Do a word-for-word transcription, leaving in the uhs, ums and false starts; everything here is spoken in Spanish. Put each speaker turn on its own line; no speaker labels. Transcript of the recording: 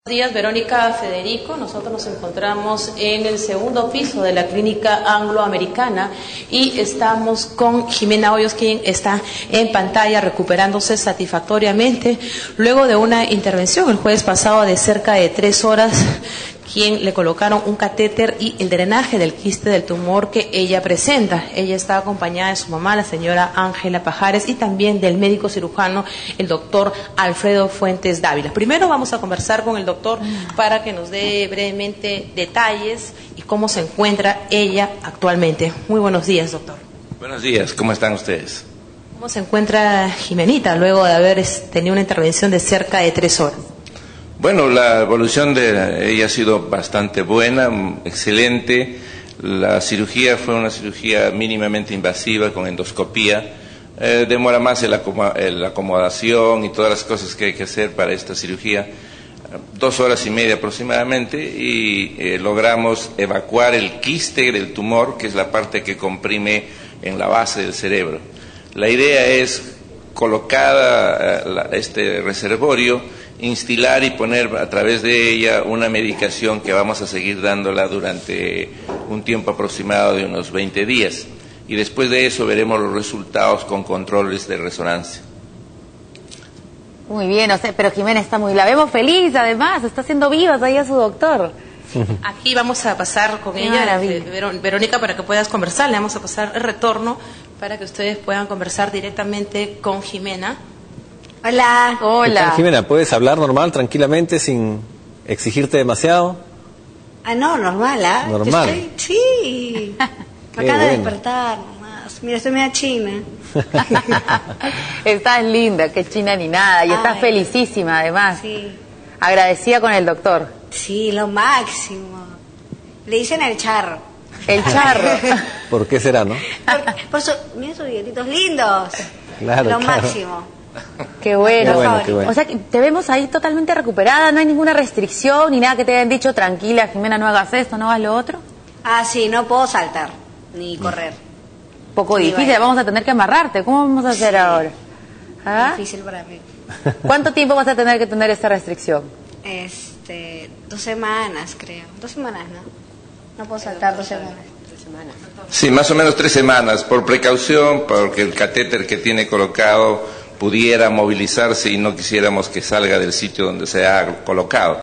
Buenos días, Verónica Federico. Nosotros nos encontramos en el segundo piso de la Clínica Angloamericana y estamos con Jimena Hoyos, quien está en pantalla recuperándose satisfactoriamente luego de una intervención el jueves pasado de cerca de tres horas, quien le colocaron un catéter y el drenaje del quiste del tumor que ella presenta. Ella está acompañada de su mamá, la señora Ángela Pajares, y también del médico cirujano, el doctor Alfredo Fuentes Dávila. Primero vamos a conversar con el doctor para que nos dé brevemente detalles y cómo se encuentra ella actualmente. Muy buenos días, doctor.
Buenos días, ¿cómo están ustedes?
¿Cómo se encuentra Jimenita luego de haber tenido una intervención de cerca de tres horas?
Bueno, la evolución de ella ha sido bastante buena, excelente. La cirugía fue una cirugía mínimamente invasiva con endoscopía. Eh, demora más la acomodación y todas las cosas que hay que hacer para esta cirugía. Dos horas y media aproximadamente, y eh, logramos evacuar el quiste del tumor, que es la parte que comprime en la base del cerebro. La idea es, colocada la, este reservorio, instilar y poner a través de ella una medicación que vamos a seguir dándola durante un tiempo aproximado de unos veinte días. Y después de eso veremos los resultados con controles de resonancia.
Muy bien, o sea, pero Jimena está muy... La vemos feliz, además, está haciendo viva todavía su doctor.
Aquí vamos a pasar con ella, Ver Verónica, para que puedas conversar. Le vamos a pasar el retorno para que ustedes puedan conversar directamente con Jimena.
Hola. Hola.
¿Qué tal, Jimena? ¿Puedes hablar normal, tranquilamente, sin exigirte demasiado?
Ah, no, normal, ¿ah? ¿eh?
Normal.
Estoy, sí. Acá de despertar nomás. Mira, estoy media china.
Estás linda, que china ni nada. Y Ay, estás felicísima, además.
Sí.
Agradecida con el doctor.
Sí, lo máximo. Le dicen el charro.
El charro.
¿Por qué será, no?
Por, por su, mira sus billetitos lindos.
Claro,
Lo
claro.
máximo.
Qué bueno.
Qué bueno, qué bueno.
O sea, que te vemos ahí totalmente recuperada, no hay ninguna restricción ni nada que te hayan dicho, tranquila, Jimena, no hagas esto, no hagas lo otro.
Ah, sí, no puedo saltar ni correr.
Poco
Ni
difícil,
bailar.
vamos a tener que amarrarte. ¿Cómo vamos a hacer
Sí.
ahora? ¿Ah?
Difícil para mí.
¿Cuánto tiempo vas a tener que tener esta restricción?
Este, dos semanas, creo. Dos semanas, ¿no? No puedo saltar dos semanas.
Sí, más o menos tres semanas, por precaución, porque el catéter que tiene colocado pudiera movilizarse y no quisiéramos que salga del sitio donde se ha colocado.